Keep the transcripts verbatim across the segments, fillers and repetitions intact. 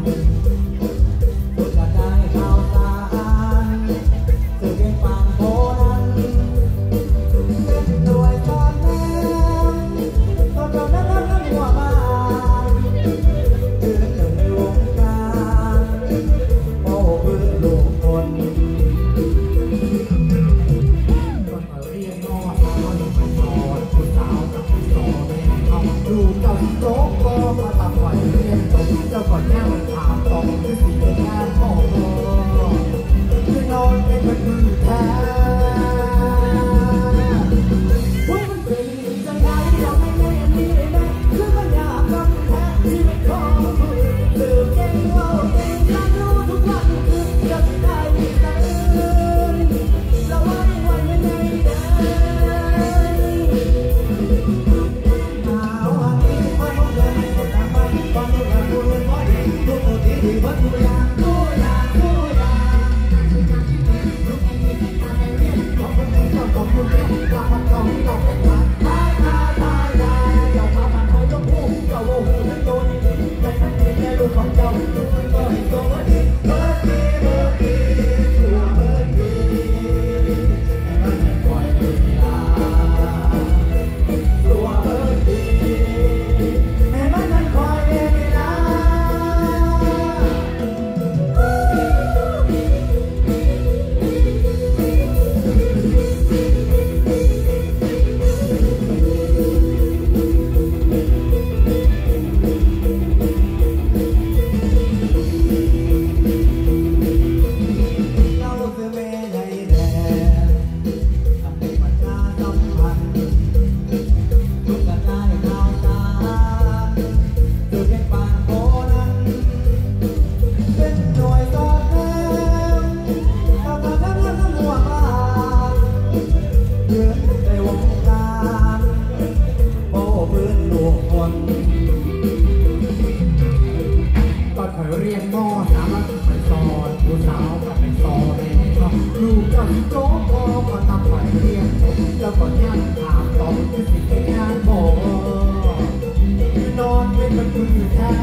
เรียนมอสามารถไปสอนผู้สาวก็ไปสอนลูกก็โจ๊กก็มาทำไปเรียนแล้วก็ย่างถามตอนที่สิงานบอกนอนเป็นมันคือแท้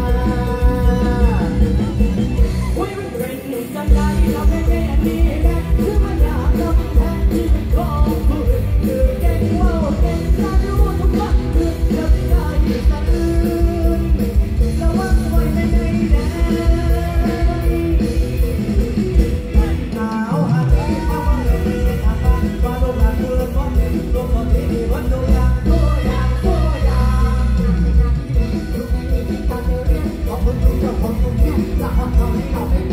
คุยมันเป็นยังไงเราไม่แน่ดีแน่คือมันอยากทำแท้ที่เป็นของคุณคือเก่งว่าเก่งจะรู้ทุกวันคือจะไม่ได้จะอื่นระวังไว้ไม่ได้แน่หนาวหาใจเอาไว้เลยทำบ้านว่าโลกหลังเมืองวันนี้โลกคนที่วันดูอย่างตัวอย่างตัวอย่างทุกอย่างที่การเรียนของคนที่เจ้าของทุกอย่างจะทำให้เราเป็น